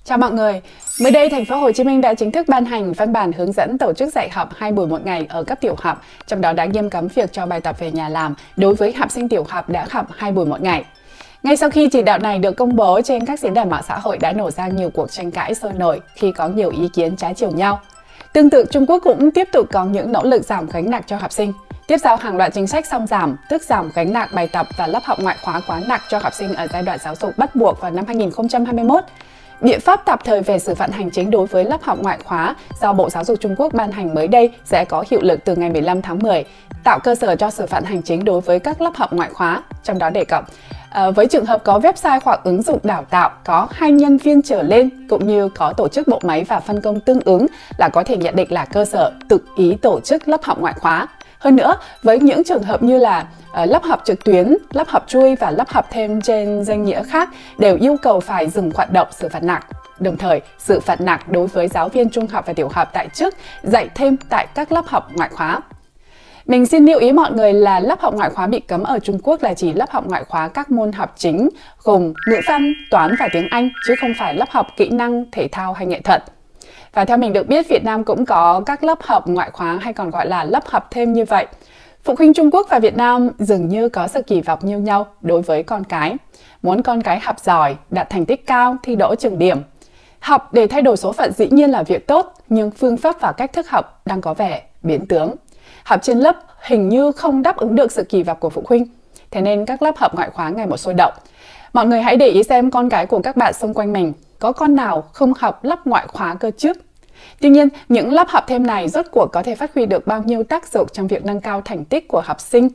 Chào mọi người. Mới đây, thành phố Hồ Chí Minh đã chính thức ban hành văn bản hướng dẫn tổ chức dạy học 2 buổi một ngày ở cấp tiểu học, trong đó đã nghiêm cấm việc cho bài tập về nhà làm đối với học sinh tiểu học đã học 2 buổi một ngày. Ngay sau khi chỉ đạo này được công bố, trên các diễn đàn mạng xã hội đã nổ ra nhiều cuộc tranh cãi sôi nổi khi có nhiều ý kiến trái chiều nhau. Tương tự, Trung Quốc cũng tiếp tục có những nỗ lực giảm gánh nặng cho học sinh. Tiếp sau hàng loạt chính sách song giảm, tức giảm gánh nặng bài tập và lớp học ngoại khóa quá nặng cho học sinh ở giai đoạn giáo dục bắt buộc vào năm 2021. Biện pháp tạm thời về xử phạt hành chính đối với lớp học ngoại khóa do Bộ Giáo dục Trung Quốc ban hành mới đây sẽ có hiệu lực từ ngày 15 tháng 10, tạo cơ sở cho xử phạt hành chính đối với các lớp học ngoại khóa, trong đó đề cập với trường hợp có website hoặc ứng dụng đào tạo có 2 nhân viên trở lên cũng như có tổ chức bộ máy và phân công tương ứng là có thể nhận định là cơ sở tự ý tổ chức lớp học ngoại khóa. Hơn nữa, với những trường hợp như là lớp học trực tuyến, lớp học chui và lớp học thêm trên danh nghĩa khác đều yêu cầu phải dừng hoạt động, xử phạt nặng. Đồng thời, xử phạt nặng đối với giáo viên trung học và tiểu học tại chức dạy thêm tại các lớp học ngoại khóa. Mình xin lưu ý mọi người là lớp học ngoại khóa bị cấm ở Trung Quốc là chỉ lớp học ngoại khóa các môn học chính gồm ngữ văn, toán và tiếng Anh, chứ không phải lớp học kỹ năng, thể thao hay nghệ thuật. Và theo mình được biết, Việt Nam cũng có các lớp học ngoại khóa hay còn gọi là lớp học thêm như vậy. Phụ huynh Trung Quốc và Việt Nam dường như có sự kỳ vọng như nhau đối với con cái. Muốn con cái học giỏi, đạt thành tích cao, thi đỗ trường điểm. Học để thay đổi số phận dĩ nhiên là việc tốt, nhưng phương pháp và cách thức học đang có vẻ biến tướng. Học trên lớp hình như không đáp ứng được sự kỳ vọng của phụ huynh. Thế nên các lớp học ngoại khóa ngày một sôi động. Mọi người hãy để ý xem con cái của các bạn xung quanh mình có con nào không học lớp ngoại khóa cơ chứ. Tuy nhiên, những lớp học thêm này rốt cuộc có thể phát huy được bao nhiêu tác dụng trong việc nâng cao thành tích của học sinh?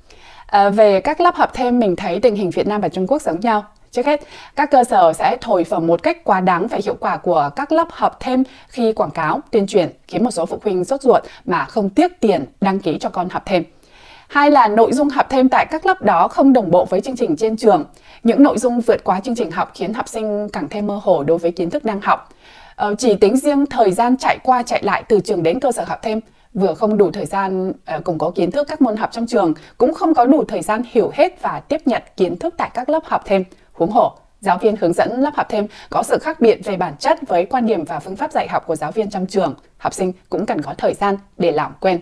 Về các lớp học thêm, mình thấy tình hình Việt Nam và Trung Quốc giống nhau. Trước hết, các cơ sở sẽ thổi phồng một cách quá đáng về hiệu quả của các lớp học thêm khi quảng cáo, tuyên truyền, khiến một số phụ huynh sốt ruột mà không tiếc tiền đăng ký cho con học thêm. Hai là nội dung học thêm tại các lớp đó không đồng bộ với chương trình trên trường. Những nội dung vượt quá chương trình học khiến học sinh càng thêm mơ hồ đối với kiến thức đang học. Chỉ tính riêng thời gian chạy qua chạy lại từ trường đến cơ sở học thêm, vừa không đủ thời gian củng cố kiến thức các môn học trong trường, cũng không có đủ thời gian hiểu hết và tiếp nhận kiến thức tại các lớp học thêm. Huống hồ, giáo viên hướng dẫn lớp học thêm có sự khác biệt về bản chất với quan điểm và phương pháp dạy học của giáo viên trong trường. Học sinh cũng cần có thời gian để làm quen.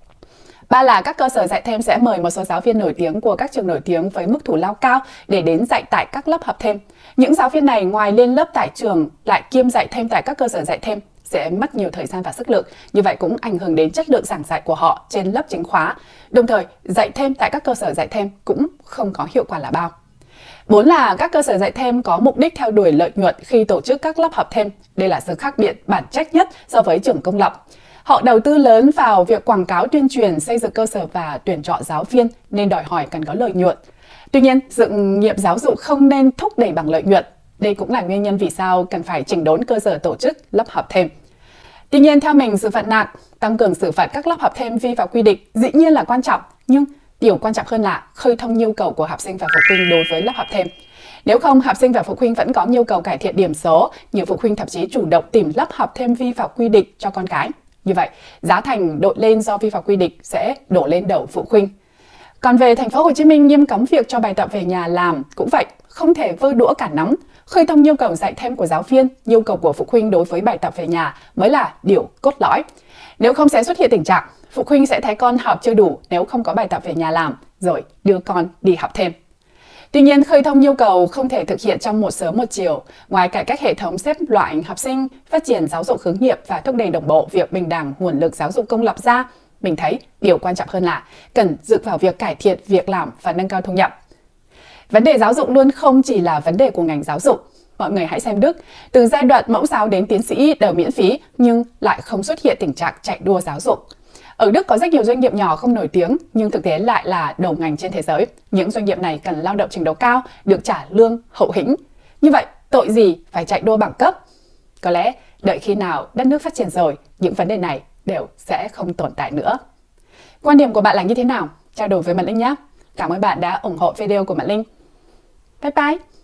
Ba là các cơ sở dạy thêm sẽ mời một số giáo viên nổi tiếng của các trường nổi tiếng với mức thù lao cao để đến dạy tại các lớp học thêm. Những giáo viên này ngoài lên lớp tại trường lại kiêm dạy thêm tại các cơ sở dạy thêm sẽ mất nhiều thời gian và sức lực. Như vậy cũng ảnh hưởng đến chất lượng giảng dạy của họ trên lớp chính khóa. Đồng thời, dạy thêm tại các cơ sở dạy thêm cũng không có hiệu quả là bao. 4 là các cơ sở dạy thêm có mục đích theo đuổi lợi nhuận khi tổ chức các lớp học thêm. Đây là sự khác biệt bản chất nhất so với trường công lập. Họ đầu tư lớn vào việc quảng cáo tuyên truyền, xây dựng cơ sở và tuyển chọn giáo viên nên đòi hỏi cần có lợi nhuận. Tuy nhiên, sự nghiệp giáo dục không nên thúc đẩy bằng lợi nhuận. Đây cũng là nguyên nhân vì sao cần phải chỉnh đốn cơ sở tổ chức lớp học thêm. Tuy nhiên, theo mình, xử phạt nặng, tăng cường xử phạt các lớp học thêm vi phạm quy định dĩ nhiên là quan trọng, nhưng điều quan trọng hơn là khơi thông nhu cầu của học sinh và phụ huynh đối với lớp học thêm. Nếu không, học sinh và phụ huynh vẫn có nhu cầu cải thiện điểm số, nhiều phụ huynh thậm chí chủ động tìm lớp học thêm vi phạm quy định cho con cái. Như vậy, giá thành đội lên do vi phạm quy định sẽ đổ lên đầu phụ huynh. Còn về thành phố Hồ Chí Minh nghiêm cấm việc cho bài tập về nhà làm cũng vậy, không thể vơ đũa cả nắm. Khơi thông nhu cầu dạy thêm của giáo viên, nhu cầu của phụ huynh đối với bài tập về nhà mới là điều cốt lõi. Nếu không sẽ xuất hiện tình trạng phụ huynh sẽ thấy con học chưa đủ nếu không có bài tập về nhà làm, rồi đưa con đi học thêm. Tuy nhiên, khơi thông nhu cầu không thể thực hiện trong một sớm một chiều. Ngoài cải cách hệ thống xếp loại học sinh, phát triển giáo dục hướng nghiệp và thúc đẩy đồng bộ việc bình đẳng nguồn lực giáo dục công lập ra, mình thấy điều quan trọng hơn là cần dựa vào việc cải thiện việc làm và nâng cao thu nhập. Vấn đề giáo dục luôn không chỉ là vấn đề của ngành giáo dục. Mọi người hãy xem Đức, từ giai đoạn mẫu giáo đến tiến sĩ đều miễn phí nhưng lại không xuất hiện tình trạng chạy đua giáo dục. Ở Đức có rất nhiều doanh nghiệp nhỏ không nổi tiếng nhưng thực tế lại là đầu ngành trên thế giới. Những doanh nghiệp này cần lao động trình độ cao, được trả lương hậu hĩnh. Như vậy, tội gì phải chạy đua bằng cấp? Có lẽ đợi khi nào đất nước phát triển rồi, những vấn đề này đều sẽ không tồn tại nữa. Quan điểm của bạn là như thế nào? Trao đổi với Mật Linh nhé! Cảm ơn bạn đã ủng hộ video của Mật Linh. Bye bye!